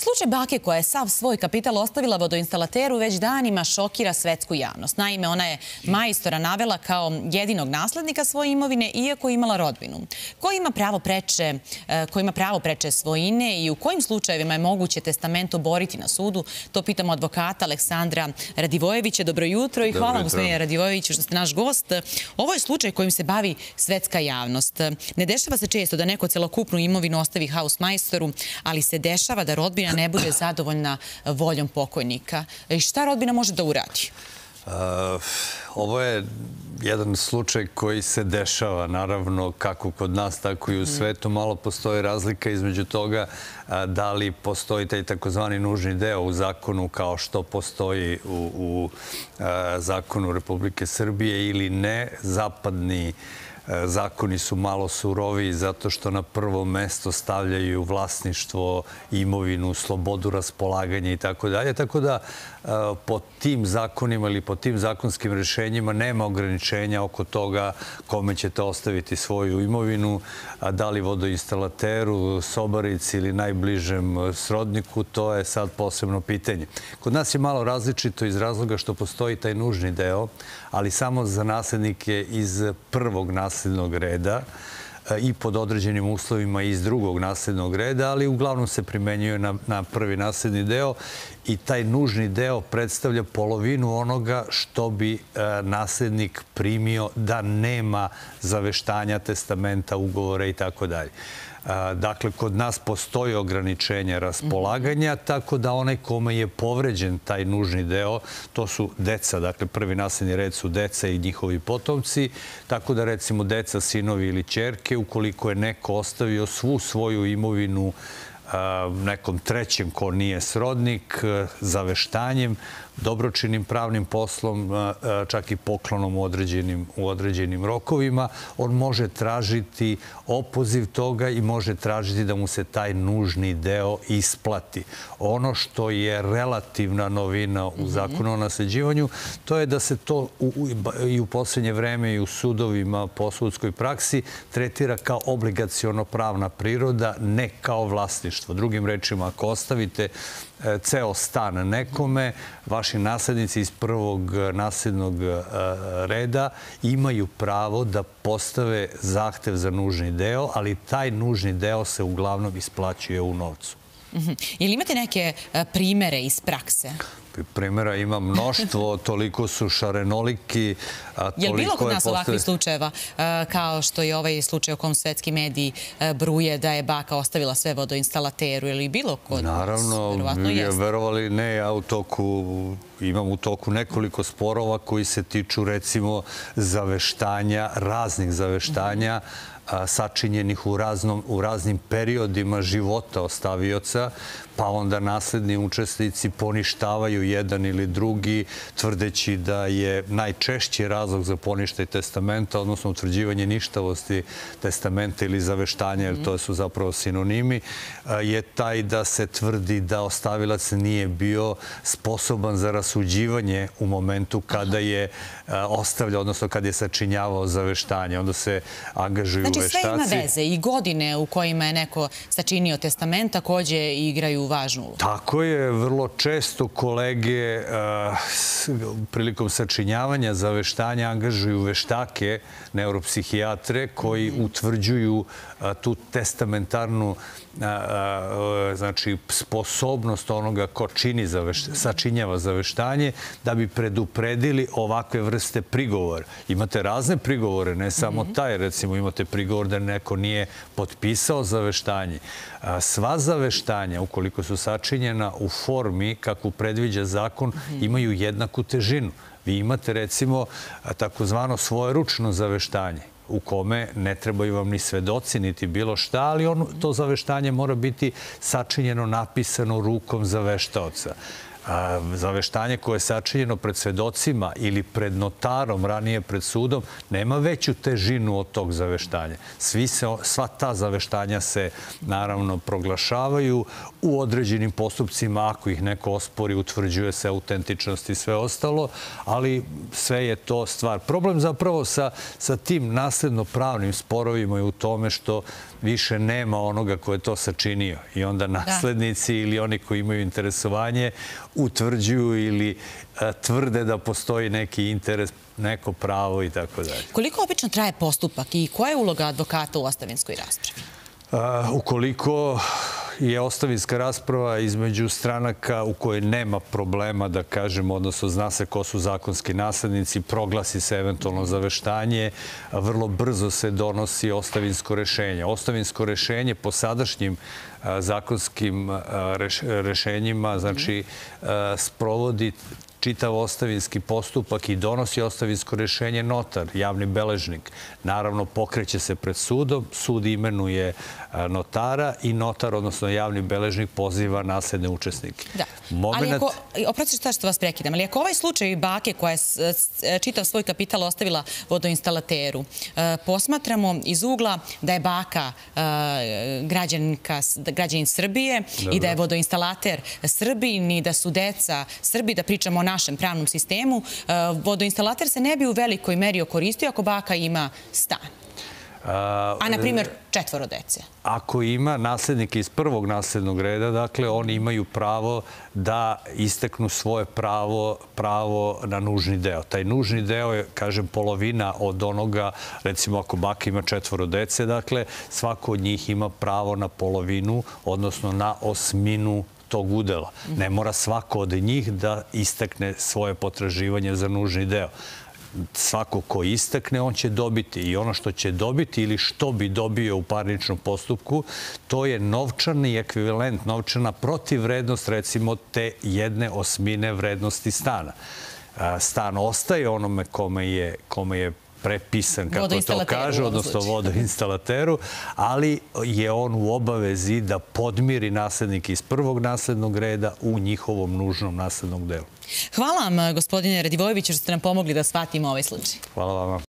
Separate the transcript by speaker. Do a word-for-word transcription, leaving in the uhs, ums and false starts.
Speaker 1: Slučaj bake koja je sav svoj kapital ostavila vodoinstalateru već danima šokira svetsku javnost. Naime, ona je majstora navela kao jedinog naslednika svoje imovine, iako je imala rodbinu. Ko ima pravo preče, ko ima pravo preče svojine i u kojim slučajevima je moguće testament oboriti na sudu? To pitamo advokata Aleksandra Radivojevića. Dobro jutro i hvala gospodine Radivojeviću što ste naš gost. Ovo je slučaj kojim se bavi svetska javnost. Ne dešava se često da neko celokupnu imovinu ostavi hausmajstoru, ali se dešava da rodbina ne bude zadovoljna voljom pokojnika. I šta rodbina može da uradi?
Speaker 2: Ovo je jedan slučaj koji se dešava, naravno, kako kod nas, tako i u svetu. Malo postoji razlika između toga da li postoji taj takozvani nužni deo u zakonu kao što postoji u, u zakonu Republike Srbije ili ne. Zapadni zakoni su malo suroviji zato što na prvo mesto stavljaju vlasništvo, imovinu, slobodu raspolaganja i tako dalje. Tako da po tim zakonima ili po tim zakonskim rešenjima nema ograničenja oko toga kome ćete ostaviti svoju imovinu, da li vodoinstalateru, sobarici ili najbližem srodniku, to je sad posebno pitanje. Kod nas je malo različito iz razloga što postoji taj nužni deo, ali samo za naslednike iz prvog naslednog reda i pod određenim uslovima iz drugog naslednog reda, ali uglavnom se primenjuje na, na prvi nasledni deo i taj nužni deo predstavlja polovinu onoga što bi e, naslednik primio da nema zaveštanja, testamenta, ugovora i tako dalje. Dakle, kod nas postoji ograničenje raspolaganja, tako da onaj kome je povređen taj nužni deo, to su deca, dakle prvi nasledni red su deca i njihovi potomci, tako da recimo deca, sinovi ili ćerke, ukoliko je neko ostavio svu svoju imovinu nekom trećem ko nije srodnik, zaveštanjem, dobročinnim pravnim poslom, čak i poklonom u određenim, u određenim rokovima, on može tražiti opoziv toga i može tražiti da mu se taj nužni deo isplati. Ono što je relativna novina u zakonu o nasleđivanju, to je da se to u, i u posljednje vreme i u sudovima po sudskoj praksi tretira kao obligaciono pravna priroda, ne kao vlasništvo. Drugim rečima, ako ostavite ceo stan nekome, vaši naslednici iz prvog naslednog reda imaju pravo da postave zahtev za nužni deo, ali taj nužni deo se uglavnom isplaćuje u novcu.
Speaker 1: Ili imate neke primere iz prakse?
Speaker 2: Primjera ima mnoštvo, toliko su šarenoliki.
Speaker 1: Je li bilo kod nas ovakvih slučajeva, kao što je ovaj slučaj o kom svetski mediji bruje da je baka ostavila sve vodoinstalateru ili bilo kod nas?
Speaker 2: Naravno, verovali ne, ja u toku, imam u toku nekoliko sporova koji se tiču recimo zaveštanja, raznih zaveštanja, sačinjenih u, raznom, u raznim periodima života ostavioca, pa onda nasledni učesnici poništavaju jedan ili drugi, tvrdeći da je najčešći razlog za poništaj testamenta, odnosno utvrđivanje ništavosti testamenta ili zaveštanja, jer to su zapravo sinonimi, je taj da se tvrdi da ostavilac nije bio sposoban za rasuđivanje u momentu kada je ostavljao, odnosno kada je sačinjavao zaveštanje. Onda se angažuju veštaci.
Speaker 1: Znači sve ima veze i godine u kojima je neko sačinio testament takođe igraju važnu ulogu.
Speaker 2: Tako je, vrlo često kolege prilikom sačinjavanja zaveštanja angažuju veštake, neuropsihijatre, koji utvrđuju tu testamentarnu znači sposobnost onoga ko čini sačinjava zaveštanje da bi predupredili ovakve vrste prigovora. Imate razne prigovore, ne samo taj, recimo imate prigovor da neko nije potpisao zaveštanje. Sva zaveštanja, ukoliko su sačinjena u formi kakvu predviđa zakon, imaju jednaku težinu. Vi imate recimo takozvano svojeručno zaveštanje u kome ne trebaju vam ni svedoci, niti bilo šta, ali on, to zaveštanje mora biti sačinjeno, napisano rukom zaveštaoca. Zaveštanje koje je sačinjeno pred svedocima ili pred notarom, ranije pred sudom, nema veću težinu od tog zaveštanja. Svi se, sva ta zaveštanja se naravno proglašavaju u određenim postupcima, ako ih neko ospori, utvrđuje se autentičnost i sve ostalo, ali sve je to stvar. Problem zapravo sa, sa tim nasledno-pravnim sporovima je u tome što više nema onoga ko je to sačinio. I onda naslednici ili oni koji imaju interesovanje utvrđuju ili a, tvrde da postoji neki interes, neko pravo i tako dalje.
Speaker 1: Koliko obično traje postupak i koja je uloga advokata u ostavinskoj raspravi?
Speaker 2: A, ukoliko je ostavinska rasprava između stranaka u kojoj nema problema, da kažem, odnosno zna se ko su zakonski naslednici, proglasi se eventualno zaveštanje, vrlo brzo se donosi ostavinsko rešenje. Ostavinsko rešenje po sadašnjim zakonskim rešenjima, znači, sprovodi čitav ostavinski postupak i donosi ostavinsko rešenje notar, javni beležnik. Naravno, pokreće se pred sudom, sud imenuje notara i notar, odnosno javni beležnik, poziva nasledne učesnike.
Speaker 1: Da. Ali ako, oprosti šta što vas prekidam, ali ako ovaj slučaj bake koja je čitav svoj kapital ostavila vodoinstalateru, posmatramo iz ugla da je baka građanka, građanin Srbije i da je vodoinstalater Srbin i da su deca Srbi, da pričamo o našem pravnom sistemu, vodoinstalater se ne bi u velikoj meri okoristio ako baka ima stan. A, na primjer, četvoro dece.
Speaker 2: Ako ima naslednike iz prvog naslednog reda, dakle, oni imaju pravo da isteknu svoje pravo, pravo na nužni deo. Taj nužni deo je, kažem, polovina od onoga, recimo, ako baka ima četvoro dece, dakle, svako od njih ima pravo na polovinu, odnosno na osminu tog udela. Ne mora svako od njih da istekne svoje potraživanje za nužni deo. Svako ko istekne, on će dobiti i ono što će dobiti ili što bi dobio u parničnom postupku, to je novčani ekvivalent, novčana protivvrednost, recimo, te jedne osmine vrednosti stana. Stan ostaje onome kome je, kome je prepisan, kako to kaže, odnosno vodoinstalateru, ali je on u obavezi da podmiri naslednike iz prvog naslednog reda u njihovom nužnom naslednom delu.
Speaker 1: Hvala vam, gospodine Radivojeviću, što ste nam pomogli da shvatimo ovaj slučaj.
Speaker 2: Hvala vama.